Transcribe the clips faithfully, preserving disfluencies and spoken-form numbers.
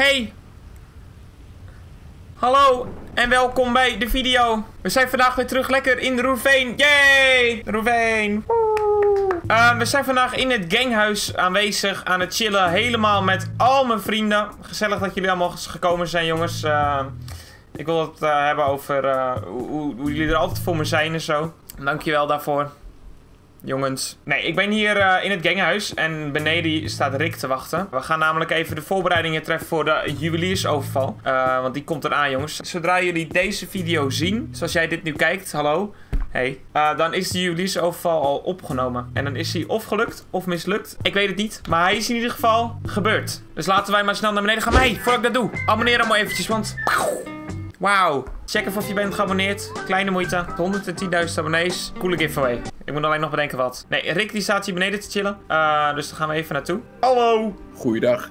Hey! Hallo en welkom bij de video. We zijn vandaag weer terug lekker in de Roerveen. Yay! Roerveen! Uh, we zijn vandaag in het ganghuis aanwezig, aan het chillen. Helemaal met al mijn vrienden. Gezellig dat jullie allemaal gekomen zijn, jongens. Uh, ik wil het uh, hebben over uh, hoe, hoe jullie er altijd voor me zijn en zo. Dankjewel daarvoor. Jongens. Nee, ik ben hier uh, in het ganghuis en beneden staat Rick te wachten. We gaan namelijk even de voorbereidingen treffen voor de juweliersoverval. Uh, want die komt eraan, jongens. Zodra jullie deze video zien, zoals jij dit nu kijkt, hallo. Hey, uh, dan is de juweliersoverval al opgenomen. En dan is hij of gelukt of mislukt. Ik weet het niet, maar hij is in ieder geval gebeurd. Dus laten wij maar snel naar beneden gaan. Maar hey, voordat ik dat doe, abonneer dan maar eventjes, want... Wauw. Check even of je bent geabonneerd. Kleine moeite. honderdtienduizend abonnees. Coole giveaway. Ik moet alleen nog bedenken wat. Nee, Rick die staat hier beneden te chillen. Uh, dus daar gaan we even naartoe. Hallo. Goeiedag.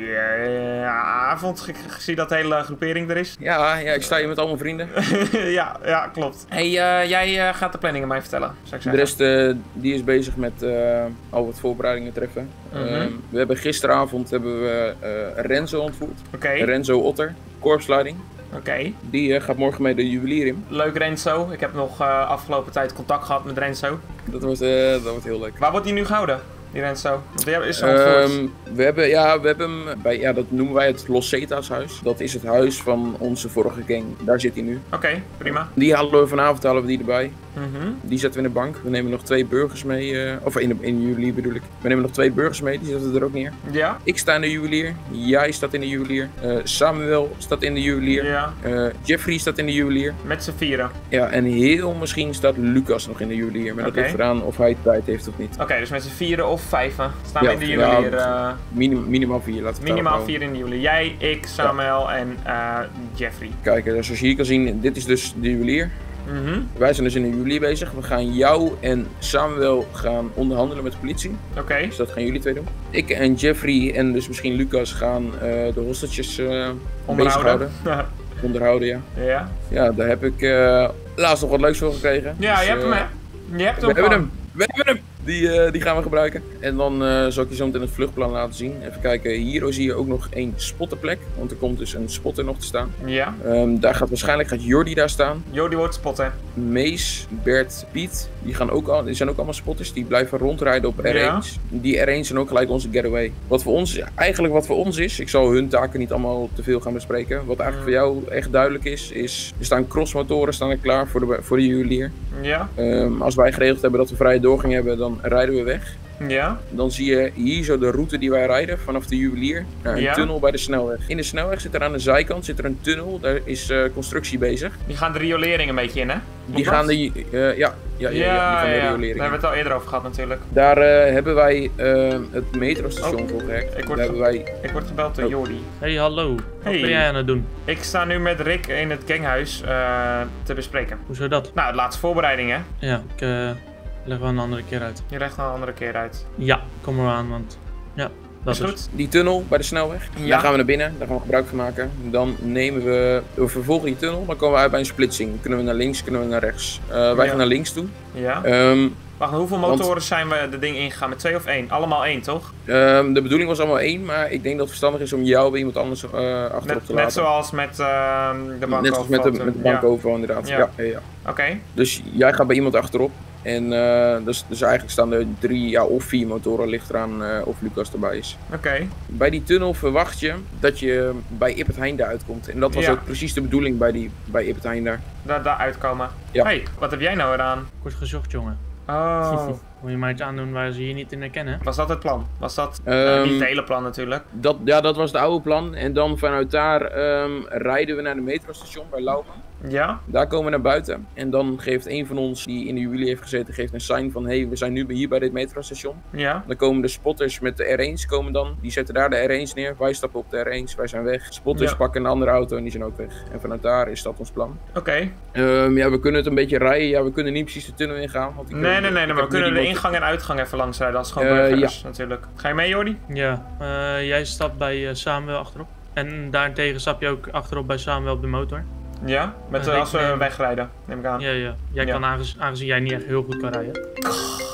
Goedenavond. Ik zie dat de hele groepering er is. Ja, ja, ik sta hier met al mijn vrienden. ja, ja, klopt. Hey, uh, jij uh, gaat de planning aan mij vertellen, zou ik zeggen. De rest uh, die is bezig met uh, al wat voorbereidingen treffen. Mm-hmm. uh, we hebben gisteravond hebben we uh, Renzo ontvoerd. Oké. Okay. Renzo Otter, korpsleiding. Oké. Okay. Die uh, gaat morgen mee de juwelier in. Leuk, Renzo. Ik heb nog uh, afgelopen tijd contact gehad met Renzo. Dat wordt, uh, dat wordt heel leuk. Waar wordt hij nu gehouden, die Renzo? Want die is zo ontvoerd. Um, we hebben, ja, we hebben hem bij, ja, dat noemen wij het Los Zetas huis. Dat is het huis van onze vorige gang. Daar zit hij nu. Oké, okay, prima. Die halen we vanavond, halen we die erbij. Mm-hmm. Die zetten we in de bank. We nemen nog twee burgers mee. Uh, of in, de, in de juwelier bedoel ik. We nemen nog twee burgers mee. Die zetten we er ook neer. Ja. Ik sta in de juwelier. Jij staat in de juwelier. Uh, Samuel staat in de juwelier. Ja. Uh, Jeffrey staat in de juwelier. Met z'n vieren. Ja, en heel misschien staat Lucas nog in de juwelier. Maar okay. dat ligt eraan of hij tijd heeft of niet. Oké, okay, dus met z'n vieren of vijven staan ja, we in de juwelier. Ja, uh, minim, minimaal vier, laten we Minimaal vier in de juwelier. Jij, ik, Samuel ja. en uh, Jeffrey. Kijk, dus zoals je hier kan zien, dit is dus de juwelier. Mm-hmm. Wij zijn dus in de juwelier bezig. We gaan jou en Samuel gaan onderhandelen met de politie. Oké. Okay. Dus dat gaan jullie twee doen. Ik en Jeffrey en dus misschien Lucas gaan uh, de hosteltjes uh, onderhouden. Onderhouden, ja. Ja. Ja, daar heb ik uh, laatst nog wat leuks voor gekregen. Ja, dus, je hebt uh, hem, hè? Je hebt hem. We hebben hem. We hebben hem. Die, uh, die gaan we gebruiken. En dan uh, zal ik je zo meteen het vluchtplan laten zien. Even kijken, hier zie je ook nog één spotterplek. Want er komt dus een spotter nog te staan. Ja. Um, daar gaat waarschijnlijk gaat Jordi daar staan. Jordi wordt spotter. Mees, Bert, Piet, die, gaan ook al, die zijn ook allemaal spotters. Die blijven rondrijden op R één. Ja. Die R één zijn ook gelijk onze getaway. Wat voor ons, eigenlijk wat voor ons is, ik zal hun taken niet allemaal te veel gaan bespreken. Wat eigenlijk mm. voor jou echt duidelijk is, is er staan crossmotoren staan er klaar voor de, voor de juwelier. Ja. Um, als wij geregeld hebben dat we vrije doorgang hebben, dan rijden we weg. Ja. Dan zie je hier zo de route die wij rijden vanaf de juwelier naar een ja. tunnel bij de snelweg. In de snelweg zit er aan de zijkant zit er een tunnel, daar is uh, constructie bezig. Die gaan de riolering een beetje in, hè? Klopt die dat? gaan de, uh, ja, ja, ja, ja, ja, die gaan de ja. riolering. Daar hebben we het al eerder over gehad natuurlijk. Daar uh, hebben wij uh, het metrostation oh. voor gehackt. Ik word, Daar wij... ik word gebeld door oh. Jordi. Hey, hallo. Hey. Wat ben jij aan het doen? Ik sta nu met Rick in het ganghuis uh, te bespreken. Hoezo dat? Nou, de laatste voorbereiding, hè? Ja, ik uh, leg wel een andere keer uit. Je legt wel een andere keer uit. Ja, kom er aan, want ja, dat is is goed. Die tunnel bij de snelweg, ja. Daar gaan we naar binnen, daar gaan we gebruik van maken. Dan nemen we, we vervolgen die tunnel, dan komen we uit bij een splitsing. Kunnen we naar links, kunnen we naar rechts. Uh, wij ja. gaan naar links toe. Ja. Um, Wacht, hoeveel motoren want, zijn we de ding ingegaan? Met twee of één? Allemaal één, toch? Um, de bedoeling was allemaal één, maar ik denk dat het verstandig is om jou bij iemand anders uh, achterop net, te laten. Net zoals met uh, de bankoverval. Net zoals met de, met de bankoverval, ja. inderdaad. Ja. Ja, ja, ja. Oké. Okay. Dus jij gaat bij iemand achterop. En uh, dus, dus eigenlijk staan er drie ja, of vier motoren, ligt eraan uh, of Lucas erbij is. Oké. Okay. Bij die tunnel verwacht je dat je bij Ippert Heinde uitkomt. En dat was ja. ook precies de bedoeling bij, die, bij Ippert Heinde. Daar, daar uitkomen. Ja. Hey, wat heb jij nou eraan? Ik word gezocht, jongen. Oh. Moet je maar iets aandoen waar ze je niet in herkennen? Was dat het plan? Was dat um, uh, niet het hele plan natuurlijk? Dat, ja, dat was het oude plan. En dan vanuit daar um, rijden we naar de metrostation bij Lauwman. Ja. Daar komen we naar buiten. En dan geeft een van ons die in de juwelier heeft gezeten, geeft een sign van hé, hey, we zijn nu hier bij dit metrostation. Ja. Dan komen de spotters met de R ééns komen dan. Die zetten daar de R ééns neer. Wij stappen op de R ééns. Wij zijn weg. Spotters ja. pakken een andere auto en die zijn ook weg. En vanuit daar is dat ons plan. Oké. Okay. Um, ja, we kunnen het een beetje rijden. Ja, we kunnen niet precies de tunnel ingaan. Want nee, nee, nee, nee, maar we kunnen de ingang en uitgang even langs rijden. Dat is gewoon burgers uh, ja. natuurlijk. Ga je mee, Jordi? Ja. Uh, jij stapt bij uh, Samuel achterop. En daartegen stap je ook achterop bij Samuel op de motor. Ja, met, uh, als we neem... wegrijden, neem ik aan. Ja, ja. Jij ja. kan aangezien, aangezien jij niet echt heel goed kan rijden.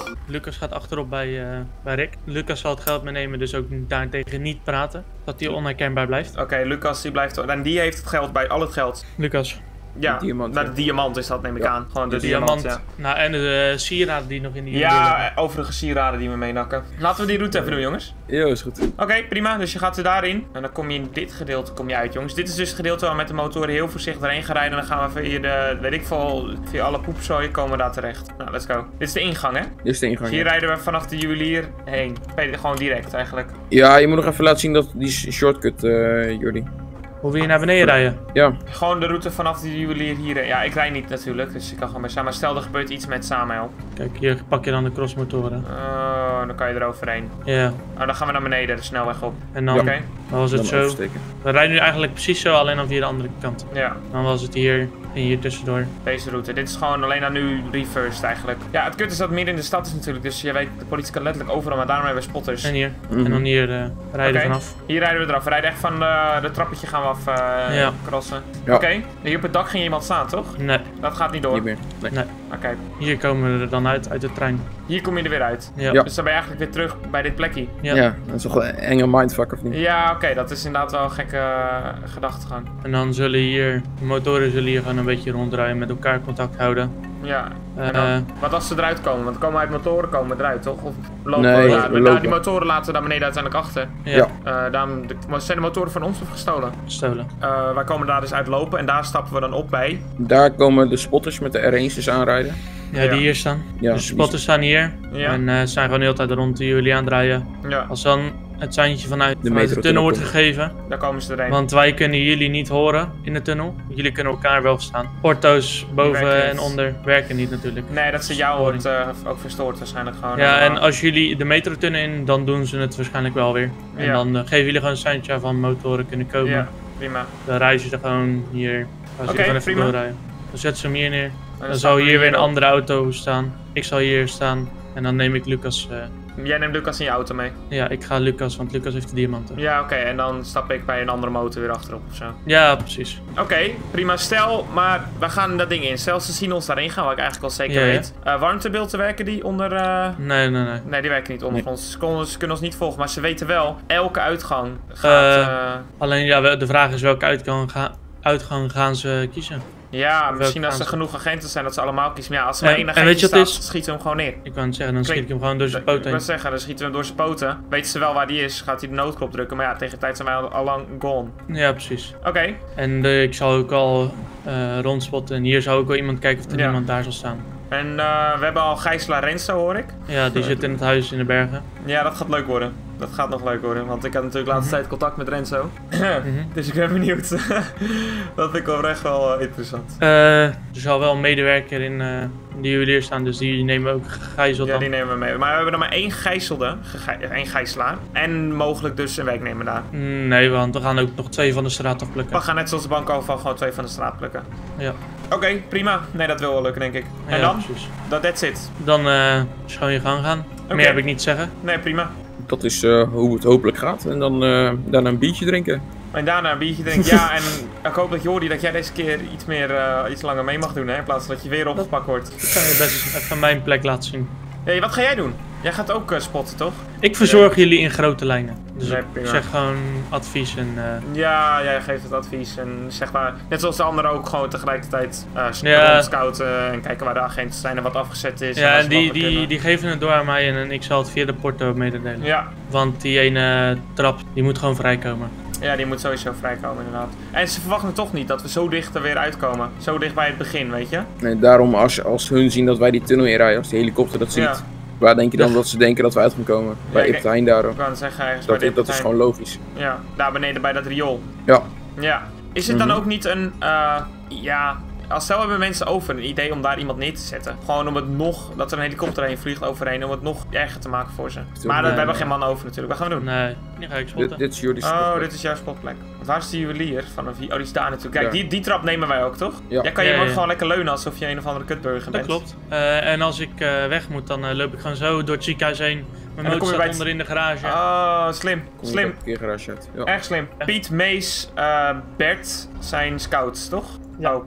Lucas gaat achterop bij, uh, bij Rick. Lucas zal het geld meenemen, dus ook daartegen niet praten. Dat hij onherkenbaar blijft. Oké, okay, Lucas die blijft... En die heeft het geld bij al het geld. Lucas. Ja, de diamant, naar de diamant is dat, neem ik ja. aan. Gewoon de, de diamant, diamant. Ja. Nou, en de uh, sieraden die nog in die... Ja, overige sieraden die we meenakken. Laten we die route even doen, jongens. Ja, is goed. Oké, okay, prima. Dus je gaat er daarin. En dan kom je in dit gedeelte kom je uit, jongens. Dit is dus het gedeelte waar we met de motoren heel voorzichtig erheen gaan rijden. En dan gaan we via de, weet ik veel, via alle poepzooi komen we daar terecht. Nou, let's go. Dit is de ingang, hè? Dit is de ingang, dus hier ja. rijden we vanaf de juwelier heen. Gewoon direct, eigenlijk. Ja, je moet nog even laten zien dat die shortcut, uh, Jordi. Hoe wil je naar beneden rijden? Ja. Gewoon de route vanaf de juwelier hier. Ja, ik rijd niet natuurlijk, dus ik kan gewoon bij Samuel. Stel, er gebeurt iets met Samuel. Kijk, hier pak je dan de crossmotoren. Oh, dan kan je eroverheen. Ja. Oh, dan gaan we naar beneden, de snelweg op. En dan, ja. okay. dan was het dan zo. Afsteken. We rijden nu eigenlijk precies zo, alleen dan via de andere kant. Ja. Dan was het hier en hier tussendoor. Deze route. Dit is gewoon alleen dan nu reversed eigenlijk. Ja, het kut is dat het midden in de stad is natuurlijk. Dus je weet, de politie kan letterlijk overal, maar daarom hebben we spotters. En hier. Mm-hmm. En dan hier uh, rijden okay. vanaf. Hier rijden we eraf. We rijden echt van de, de trappetje gaan we af uh, ja. crossen. Ja. Oké. Okay. Hier op het dak ging iemand staan, toch? Nee. Dat gaat niet door. Niet meer. Nee. nee. Oké. Okay. Hier komen we er dan uit, uit de trein. Hier kom je er weer uit. Ja. ja. Dus dan ben je eigenlijk weer terug bij dit plekje. Ja. ja, dat is toch een enge mindfuck of niet? Ja, oké. Okay. Dat is inderdaad wel een gekke uh, gedachtegang. En dan zullen hier, de motoren zullen hier gewoon een beetje ronddraaien, met elkaar contact houden. Ja. Uh, dan, wat als ze eruit komen? Want komen uit motoren komen we eruit, toch? Of lopen nee, we, daar? we Nou, die motoren laten we daar beneden uiteindelijk achter. Ja. ja. Uh, daarom, de, zijn de motoren van ons of gestolen? Gestolen. Uh, wij komen daar dus uit lopen en daar stappen we dan op bij. Daar komen de spotters met de R één's dus aanrijden. Ja, die ja. hier staan. Ja, de spotters staan hier. Ja. En uh, zijn gewoon de hele tijd rond jullie aandraaien. Ja. Als dan het seintje vanuit de, vanuit de tunnel wordt gegeven. Daar komen ze erheen. Want wij kunnen jullie niet horen in de tunnel. Jullie kunnen elkaar wel verstaan. Porto's boven en onder werken niet natuurlijk. Nee, dat ze jou wordt uh, ook verstoord waarschijnlijk gewoon. Ja, en als jullie de metrotunnel in, dan doen ze het waarschijnlijk wel weer. En ja. dan uh, geven jullie gewoon een seintje van motoren kunnen komen. Ja, prima. Dan rijden ze er gewoon hier. Oké, okay, prima. Doorrijden. Dan zetten ze hem hier neer. En dan, dan zal hier weer een andere auto staan. Ik zal hier staan. En dan neem ik Lucas... Uh, Jij neemt Lucas in je auto mee? Ja, ik ga Lucas, want Lucas heeft de diamanten. Ja, oké. Okay. En dan stap ik bij een andere motor weer achterop of zo? Ja, precies. Oké, okay, prima. Stel, maar we gaan dat ding in. Stel, ze zien ons daarin gaan, wat ik eigenlijk wel zeker ja, weet. Ja. Uh, warmtebeelden werken die onder... Uh... Nee, nee, nee. Nee, die werken niet onder nee. ons. Ze kunnen, ze kunnen ons niet volgen, maar ze weten wel, elke uitgang gaat... Uh... Uh... Alleen, ja, de vraag is welke uitgang, ga... uitgang gaan ze kiezen? Ja, misschien als er genoeg agenten zijn dat ze allemaal kiezen. Maar ja, als er maar één agent weet je staat, is? schieten we hem gewoon neer. Ik kan zeggen, dan schiet ik hem gewoon door zijn poten. Ik wil zeggen, dan schieten we hem door zijn poten. Weten ze wel waar die is, gaat hij de noodknop drukken. Maar ja, tegen de tijd zijn wij al, al lang gone. Ja, precies. Oké. Okay. En uh, ik zal ook al uh, rondspotten. En hier zou ook wel iemand kijken of er ja. niemand daar zal staan. En uh, we hebben al gijzelaar Renzo, hoor ik. Ja, die zit in het huis in de bergen. Ja, dat gaat leuk worden. Dat gaat nog leuk worden, want ik had natuurlijk de laatste mm-hmm. tijd contact met Renzo. Mm-hmm. Dus ik ben benieuwd. Dat vind ik wel echt wel uh, interessant. Uh, er zal wel een medewerker in uh, de juwelier staan, dus die nemen we ook gegijzeld. Ja, die nemen we mee. Maar we hebben er maar één gijzelde, één gijzelaar. En mogelijk dus een werknemer daar. Nee, want we gaan ook nog twee van de straat afplukken. We gaan net zoals de bankoverval gewoon twee van de straat plukken. Ja. Oké, okay, prima. Nee, dat wil wel lukken, denk ik. En ja, dan? Precies. Dat that's it. Dan uh, schoon je gang gaan. Okay. Meer heb ik niet te zeggen. Nee, prima. Dat is uh, hoe het hopelijk gaat. En dan uh, daarna een biertje drinken. En daarna een biertje drinken. Ja, en ik hoop dat Jordi, dat jij deze keer iets meer, uh, iets langer mee mag doen, hè? In plaats van dat je weer opgepakt wordt. Ik kan je best even mijn plek laten zien. Hey, wat ga jij doen? Jij gaat ook uh, spotten, toch? Ik verzorg ja. jullie in grote lijnen. Dus nee, ik zeg gewoon advies en... Uh... Ja, jij geeft het advies en zeg maar... Net zoals de anderen ook gewoon tegelijkertijd uh, ja. scouten en kijken waar de agenten zijn en wat afgezet is. Ja, en en die, die, die geven het door aan mij en, en ik zal het via de porto mededelen. Ja. Want die ene trap, die moet gewoon vrijkomen. Ja, die moet sowieso vrijkomen inderdaad. En ze verwachten toch niet dat we zo dicht er weer uitkomen. Zo dicht bij het begin, weet je? Nee, daarom als, als hun zien dat wij die tunnel inrijden, als die helikopter dat ziet... Ja. Waar denk je dan dat ze denken dat we uit gaan komen? Ja, bij Ip Heijn daar. Ik kan zeggen, ergens dat, bij de dat is gewoon logisch. Ja, daar beneden bij dat riool. Ja. Ja. Is het dan mm-hmm. ook niet een, uh, ja... Als stel hebben mensen over een idee om daar iemand neer te zetten. Gewoon om het nog, dat er een helikopter heen vliegt overheen, om het nog erger te maken voor ze. Maar nee, we hebben nee. geen man over natuurlijk. Wat gaan we doen? Nee, nu ga ik spotten. Dit, dit is jullie spotplek. Oh, dit is jouw spotplek. Want waar is de juwelier? Van een, oh, die is daar natuurlijk. Kijk, ja. die, die trap nemen wij ook, toch? Ja. Jij kan je ja, ja, ja. gewoon lekker leunen alsof je een of andere kutburger bent. Dat klopt. Uh, en als ik uh, weg moet, dan uh, loop ik gewoon zo door het ziekenhuis heen. Mijn motor staat onder in de garage. Oh, slim. Kom slim. Een garage uit. Ja. Erg slim. Ja. Piet, Mees, uh, Bert zijn scouts, toch? Ja. Ook.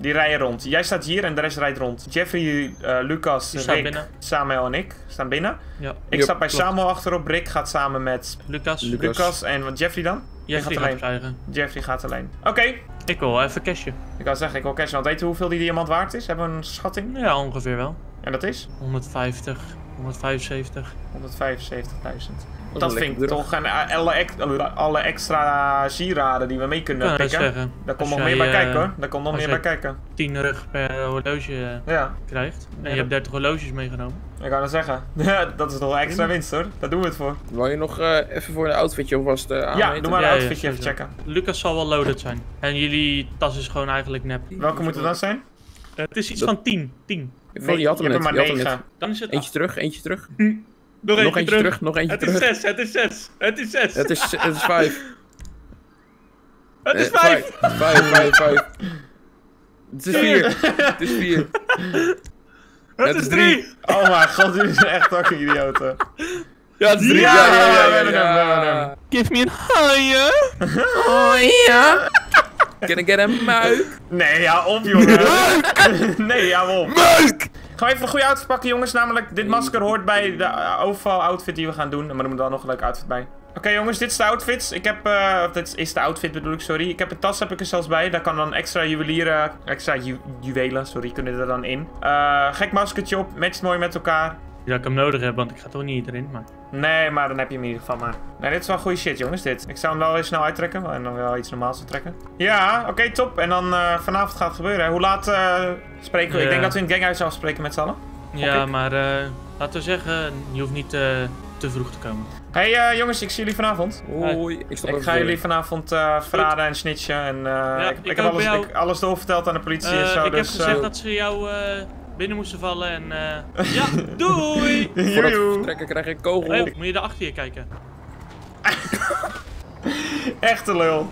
Die rijden rond. Jij staat hier en de rest rijdt rond. Jeffrey, uh, Lucas, Rick, binnen. Samuel en ik staan binnen. Ja. Ik Yep, sta bij klopt. Samuel achterop. Rick gaat samen met Lucas. Lucas. Lucas. En wat Jeffrey dan? Jeffrey gaat gaat alleen. krijgen. Jeffrey gaat alleen. Oké. Okay. Ik wil even cashen. Ik kan zeggen, ik wil cashen. Want weet je hoeveel die diamant waard is? Hebben we een schatting? Ja, ongeveer wel. En dat is? honderdvijftig, honderdvijfenzeventig. honderdvijfenzeventigduizend. Dat Dat is vind ik lekker toch een, alle, ex, alle extra sieraden die we mee kunnen Ja, dat pikken. zeggen. Daar komt Als nog meer jij, bij kijken eh, hoor. Daar komt nog als meer bij jij- kijken. tien rug per horloge eh, Ja, krijgt. En Ja, je hebt dertig horloges meegenomen. ik kan dat zeggen. dat is nog extra Prima. winst hoor. Daar doen we het voor. Wil je nog uh, even voor de outfitje alvast uh, aanmeten? Ja, doe maar Ja, een ja, outfitje even sowieso. checken. Lucas zal wel loaded zijn. En jullie tas is gewoon eigenlijk nep. Welke moet het dan zijn? Uh, het is iets Dat- van tien. tien. Nee, je had hem je net. hebt Je er had maar hem net. negen. Dan is het Eentje acht. terug, eentje terug. Nog Nog eentje terug, nog eentje Het terug. is zes, het is zes. Het is zes. Het is, het is vijf. Het is Eh, vijf. Vijf, vijf, vijf. Het is vier. Het is vier. Het is drie. Oh mijn god, jullie zijn echt fucking idioten. Ja, het is drie. Ja, Ja, ja, ja. we hebben ja, hem, we ja. hebben hem. Give me een higher. Oh ja. Can I get a muik? Nee, ja op jongen. Nee, ja op. Muik! Gaan we even een goede outfit pakken jongens. Namelijk, dit masker hoort bij de uh, overal outfit die we gaan doen. Maar er moet wel nog een leuke outfit bij. Oké okay, jongens, dit is de outfit. Ik heb, uh, of dit is de outfit bedoel ik, sorry. Ik heb een tas heb ik er zelfs bij. Daar kan dan extra juwelieren, extra ju juwelen, sorry, kunnen er dan in. Uh, gek maskertje op, matcht mooi met elkaar. Dat ik hem nodig heb, want ik ga toch niet erin, maar... Nee, maar dan heb je hem in ieder geval maar. Nee, dit is wel goede shit jongens, dit. Ik zou hem wel weer snel uittrekken en dan wel iets normaals te trekken. Ja, oké, okay, top. En dan uh, vanavond gaat het gebeuren. Hoe laat uh, spreken we? Ja. Ik denk dat we in het ganghuis afspreken met z'n allen. Ja, ik. maar uh, laten we zeggen, je hoeft niet uh, te vroeg te komen. Hey uh, jongens, ik zie jullie vanavond. Hoi. Ik, stop Ik even ga voor jullie vanavond uh, verraden en snitchen. En uh, Ja, ik, ik, ik heb ook alles, bij jou. ik, alles doorverteld aan de politie Uh, en zo. ik dus, heb gezegd uh, dat ze jou uh, binnen moesten vallen en... Uh, ja, doei! Voordat we Joejoe. vertrekken krijg ik een kogel op. Hey, moet je daar achter je kijken? Echte lul.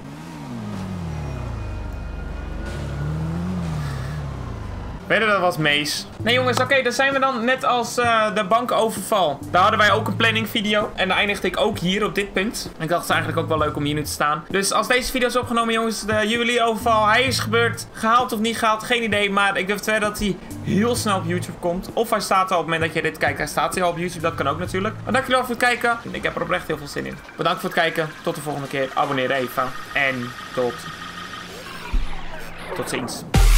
Weet je, dat was Mees. Nee jongens, oké, okay, daar zijn we dan net als uh, de bankoverval. Daar hadden wij ook een planning video. En daar eindigde ik ook hier op dit punt. En ik dacht het is eigenlijk ook wel leuk om hier nu te staan. Dus als deze video is opgenomen jongens, de juwelieroverval, hij is gebeurd. Gehaald of niet gehaald, geen idee. Maar ik durf te wedden dat hij heel snel op YouTube komt. Of hij staat al op het moment dat je dit kijkt. Hij staat al op YouTube, dat kan ook natuurlijk. Maar dank jullie wel voor het kijken. Ik heb er oprecht heel veel zin in. Bedankt voor het kijken. Tot de volgende keer. Abonneer even. En tot... Tot ziens.